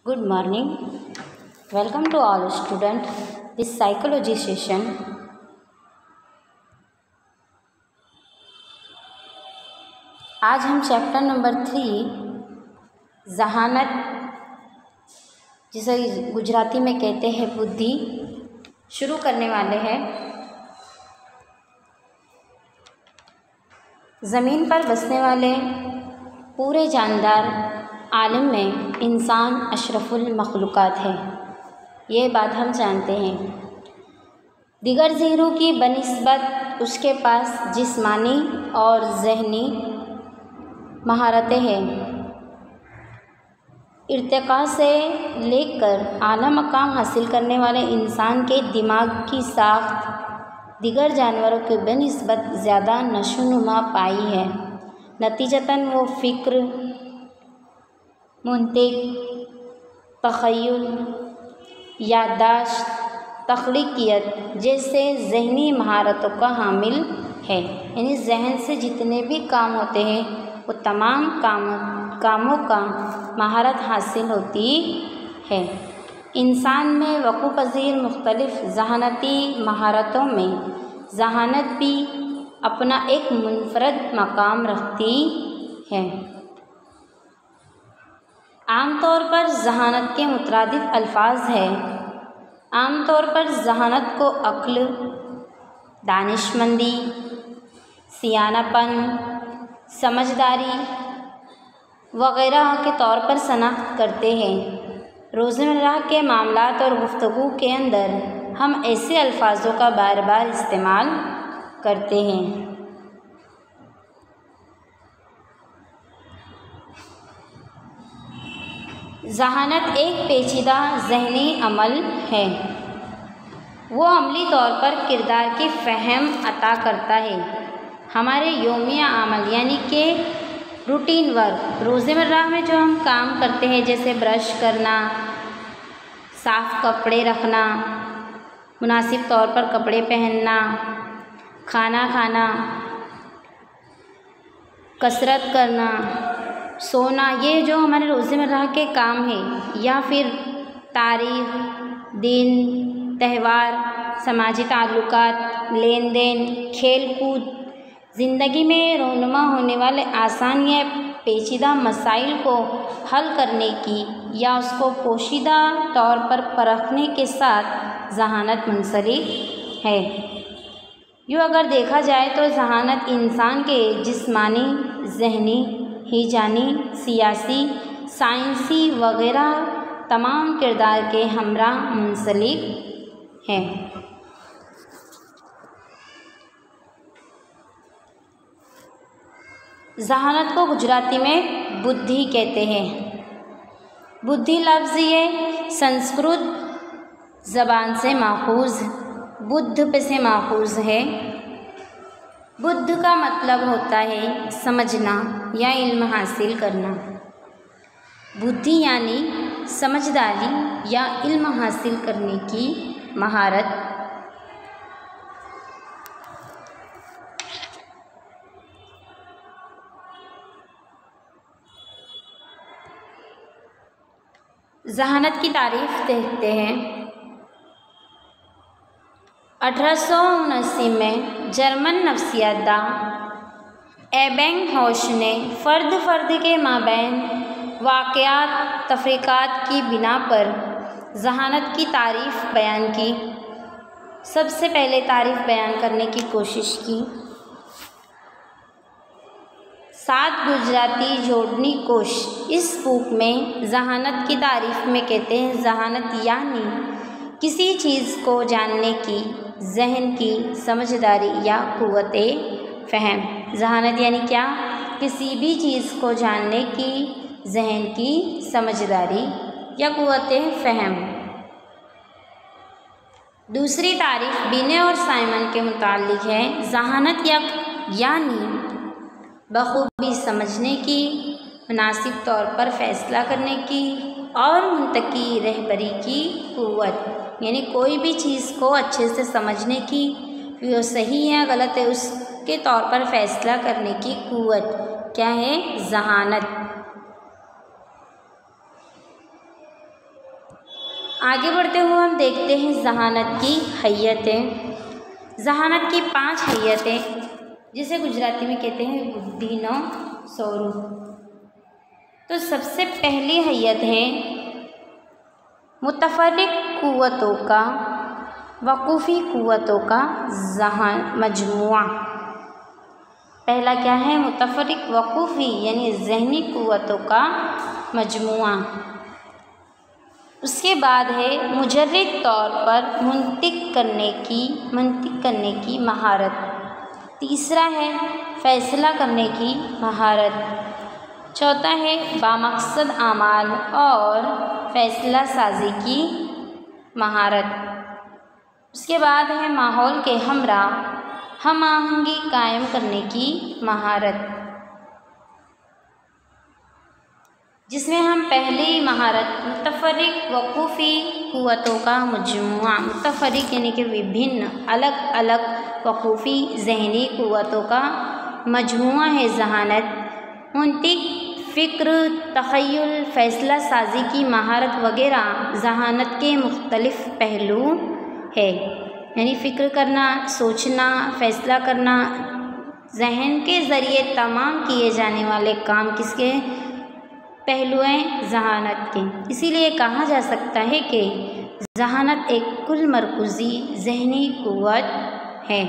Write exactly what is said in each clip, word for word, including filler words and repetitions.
Good morning. Welcome to all students. This psychology session. आज हम chapter number three जहानत, जिसे गुजराती में कहते हैं बुद्धि, शुरू करने वाले हैं। ज़मीन पर बसने वाले पूरे जानदार आलम में इंसान अशरफुल मखलूक़ात है, ये बात हम जानते हैं। दिगर ज़ीरों की बनिस्बत उसके पास जिस्मानी और ज़हनी महारतें हैं। इर्तिक़ा से लेकर आला मकाम हासिल करने वाले इंसान के दिमाग की साख्त दिगर जानवरों के बनिस्बत ज़्यादा नशोनुमा पाई है। नतीजतन वो फ़िक्र, मुंतिक, तख़य्युल, याददाश्त, तख्लीकियत जैसे ज़हनी महारतों का हामिल है। यानी जहन से जितने भी काम होते हैं वो तमाम काम कामों का महारत हासिल होती है। इंसान में वक़ू पज़ीर मुख्तलिफ़ ज़हानती महारतों में ज़हानत भी अपना एक मुनफरद मकाम रखती है। आमतौर पर ज़हानत के मुतरादिफ़ अल्फाज हैं। आमतौर पर ज़हानत को अक्ल, दानिशमंदी, सियानापन, समझदारी वग़ैरह के तौर पर शनाख्त करते हैं। रोज़मर्रा के मामलात और गुफ्तगू के अंदर हम ऐसे अल्फाजों का बार बार इस्तेमाल करते हैं। ज़हानत एक पेचीदा ज़हनी अमल है। वो अमली तौर पर किरदार की फ़हम अता करता है। हमारे यौमिया अमल यानी कि रूटीन वर्क, रोज़मर्रा में जो हम काम करते हैं, जैसे ब्रश करना, साफ़ कपड़े रखना, मुनासिब तौर पर कपड़े पहनना, खाना खाना, कसरत करना, सोना, ये जो हमारे रोज़मर्रा के काम हैं, या फिर तारीख़, दिन, त्यौहार, समाजी ताल्लुकात, लेन देन, खेल कूद, ज़िंदगी में रोनुमा होने वाले आसान या पेचीदा मसाइल को हल करने की या उसको पोशीदा तौर पर परखने के साथ ज़हानत मुंसलिक है। यूँ अगर देखा जाए तो ज़हानत इंसान के जिस्मानी, ज़हनी, हिजानी, सियासी, साइंसी वग़ैरह तमाम किरदार के हमरा मुंसलिक है। ज़हानत को गुजराती में बुद्धि कहते हैं। बुद्धि लफ्ज़ ये संस्कृत ज़बान से माखूज़ बुद्ध पे से माखूज़ है। बुद्ध का मतलब होता है समझना या इल्म हासिल करना। बुद्धि यानी समझदारी या इल्म हासिल करने की महारत। ज़हानत की तारीफ़ देखते हैं। अठारह सौ उनासी में जर्मन नफ्सियातदा एबिंगहॉस ने फ़र्द फ़र्द के माबैन वाक़यात तफ़रीक़ात की बिना पर ज़हानत की तारीफ़ बयान की। सबसे पहले तारीफ़ बयान करने की कोशिश की। सात गुजराती जोड़नी कोश इस बुक में ज़हानत की तारीफ़ में कहते हैं, ज़हानत यानी किसी चीज़ को जानने की जहन की समझदारी या क़ुव्वते फ़हम। ज़हानत यानी क्या? किसी भी चीज़ को जानने की जहन की समझदारी या क़ुव्वते फ़हम। दूसरी तारीफ़ बिने और साइमन के मुताल्लिक़ है। ज़हानत या यानी बखूबी समझने की, मुनासिब तौर पर फ़ैसला करने की और मुंतकी रहबरी की क़ुव्वत। यानी कोई भी चीज़ को अच्छे से समझने की, कि वो सही है या गलत है, उसके तौर पर फ़ैसला करने की क़ुव्वत क्या है? ज़हानत। आगे बढ़ते हुए हम देखते हैं जहानत की हैयतें। जहानत की पांच हैयतें, जिसे गुजराती में कहते हैं बुद्धिनो स्वरूप। तो सबसे पहली हैयत है मुतफर्रिक कुव्वतों का, वकूफ़ी कुव्वतों का जहान मजमुआ। पहला क्या है? मुतफर्रिक वकूफ़ी यानी ज़हनी कुव्वतों का मजमुआ। उसके बाद है मुजर्रिद तौर पर मुंतिक करने की मंतिक करने की महारत। तीसरा है फ़ैसला करने की महारत। चौथा है बामकसद आमाल और फ़ैसला साजी की महारत। उसके बाद है माहौल के हमरा हम आहंगी कायम करने की महारत, जिसमें हम पहली महारत मुतफर्रिक वकूफ़ी कुव्वतों का मजमुआ। मुतफर्रिक यानी कि विभिन्न अलग अलग वकूफ़ी ज़हनी कुव्वतों का मजमुआ है जहानत। मुंतिक, फ़िक्र, तख़य्युल, फ़ैसला साजी की महारत वगैरह जहानत के मुख्तलिफ़ पहलू है। यानी फ़िक्र करना, सोचना, फ़ैसला करना, जहन के ज़रिए तमाम किए जाने वाले काम किसके पहलू हैं? जहानत के। इसीलिए कहा जा सकता है कि जहानत एक कुल मरकूज़ी ज़हनी कुव्वत है।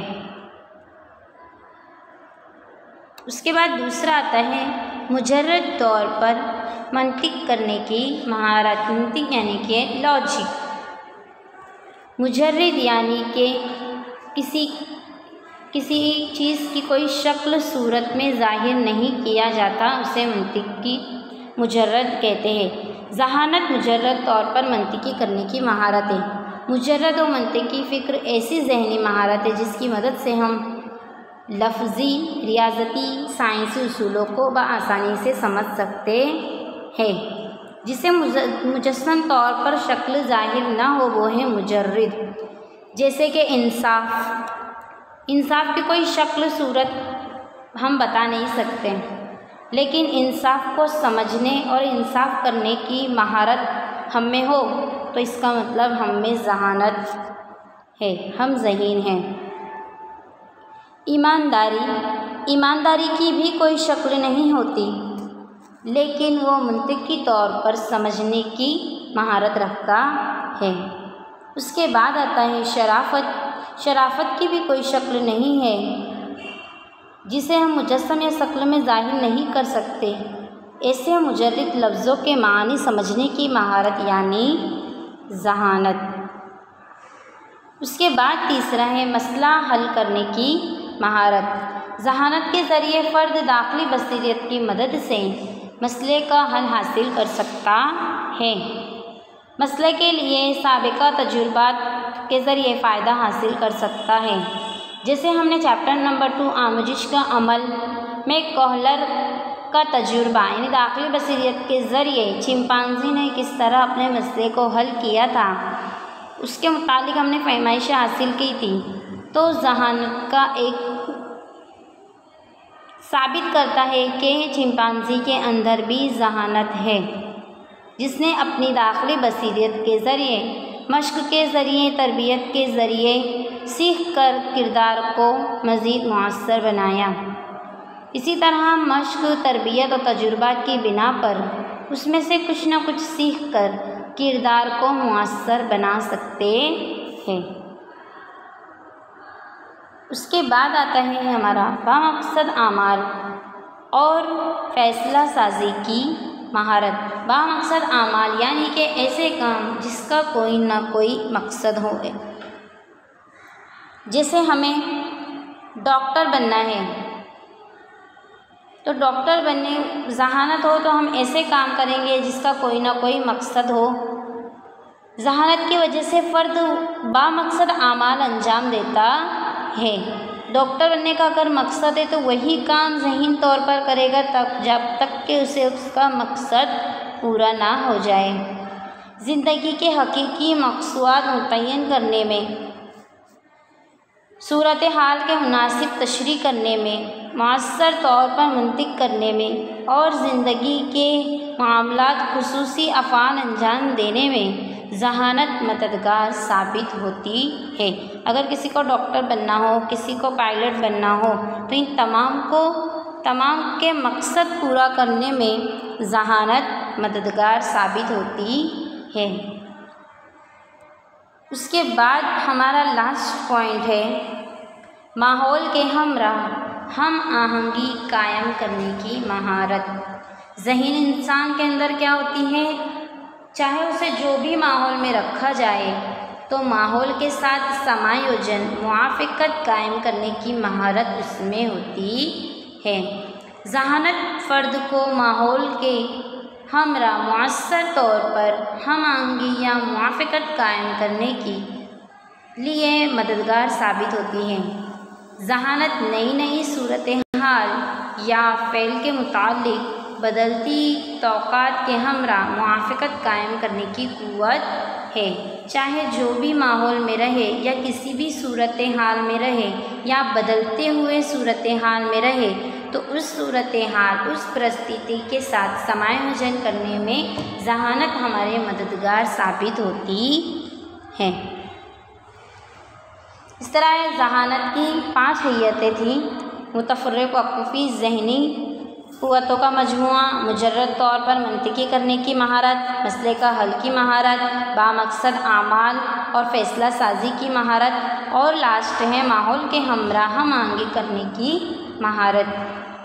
उसके बाद दूसरा आता है मुजर्रद तौर पर मंतिक करने की महारत। मंतिक यानी कि लॉजिक। मुजर्रद यानी कि किसी किसी चीज़ की कोई शक्ल सूरत में ज़ाहिर नहीं किया जाता, उसे मंतिक की मुजर्रद कहते हैं। जहानत मुजर्रद तौर पर मंतिकी करने की महारत है। मुजर्रद और मंतिकी फ़िक्र ऐसी ज़हनी महारत है जिसकी मदद से हम लफ्ज़ी, रियाज़ती, साइंसी उसूलों को बआसानी से समझ सकते हैं। जिसे मुजस्सम तौर पर शक्ल ज़ाहिर ना हो वो है मुजर्रद। जैसे कि इंसाफ। इंसाफ की कोई शक्ल सूरत हम बता नहीं सकते, लेकिन इंसाफ को समझने और इंसाफ करने की महारत हम में हो तो इसका मतलब हम में जहानत है, हम ज़हीन हैं। ईमानदारी। ईमानदारी की भी कोई शक्ल नहीं होती, लेकिन वो मुंतिकी तौर पर समझने की महारत रखता है। उसके बाद आता है शराफत। शराफत की भी कोई शक्ल नहीं है, जिसे हम मुजस्सम या शक्ल में ज़ाहिर नहीं कर सकते। ऐसे मुजर्रिद लफ्ज़ों के मानी समझने की महारत यानी जहानत। उसके बाद तीसरा है मसला हल करने की महारत। जहानत के ज़रिए फ़र्द दाखिली बसीरत की मदद से मसले का हल हासिल कर सकता है। मसले के लिए साबिक़ा तजुर्बात के ज़रिए फ़ायदा हासिल कर सकता है। जैसे हमने चैप्टर नंबर टू आमोजिश का अमल में कोहलर का तजुर्बा यानी दाखिली बसीरत के ज़रिए चिंपांजी ने किस तरह अपने मसले को हल किया था, उसके मुतालिक हमने फहमाइश हासिल की थी। तो जहानत का एक साबित करता है कि चिंपांजी के अंदर भी जहानत है, जिसने अपनी दाखिली बसीरत के ज़रिए, मश्क के ज़रिए, तरबियत के ज़रिए सीख कर किरदार को मज़ीद मुअस्सर बनाया। इसी तरह मश्क, तरबियत और तजुर्बात की बिना पर उसमें से कुछ न कुछ सीख कर किरदार को मुअस्सर बना सकते हैं। उसके बाद आता है हमारा बामकसद आमाल और फ़ैसला साजी की महारत। बामकसद आमाल यानी कि ऐसे काम जिसका कोई ना कोई मकसद हो। जैसे हमें डॉक्टर बनना है, तो डॉक्टर बनने जहानत हो तो हम ऐसे काम करेंगे जिसका कोई ना कोई मकसद हो। जहानत की वजह से फ़र्द बामकसद आमाल अंजाम देता है। डॉक्टर बनने का अगर मकसद है तो वही काम ज़हीन तौर पर करेगा तब जब तक कि उसे उसका मकसद पूरा ना हो जाए। ज़िंदगी के हकीकी मकसूद मुतय्यन करने में, सूरत हाल के मुनासिब तशरीह करने में, मुअस्सर तौर पर मुंतिक करने में और ज़िंदगी के मामलात खुसूसी अफ़आल अंजाम देने में जहानत मददगार साबित होती है। अगर किसी को डॉक्टर बनना हो, किसी को पायलट बनना हो, तो इन तमाम को तमाम के मकसद पूरा करने में जहानत मददगार साबित होती है। उसके बाद हमारा लास्ट पॉइंट है माहौल के हमराह हम आहंगी कायम करने की महारत। ज़हीन इंसान के अंदर क्या होती है, चाहे उसे जो भी माहौल में रखा जाए तो माहौल के साथ समायोजन मुआफ़क़त कायम करने की महारत उसमें होती है। जहानत फ़र्द को माहौल के हमरा मुअस्सर तौर पर हम आहंगी या मुआफ़क़त कायम करने के लिए मददगार साबित होती है। जहानत नई नई सूरत हाल या फ़ेल के मुतालिक बदलती तौक़ात के हमरा मुआफ़क़त कायम करने की क़ुव्वत है। चाहे जो भी माहौल में रहे या किसी भी सूरत हाल में रहे या बदलते हुए सूरत हाल में रहे, तो उस सूरत हाल उस परिस्थिति के साथ समायोजन करने में जहानत हमारे मददगार साबित होती है। इस तरह जहानत की पाँच हैयतें थीं, मुतफ़र्रिक़ वक़फ़ी ज़हनी क़ुव्वतों का मजमुआ, मुजर्रद तौर पर मंतिक़ी करने की महारत, मसले का हल की महारत, बामक़सद आमाल और फ़ैसला साजी की महारत, और लास्ट है माहौल के हमरा हम आहंगी करने की महारत।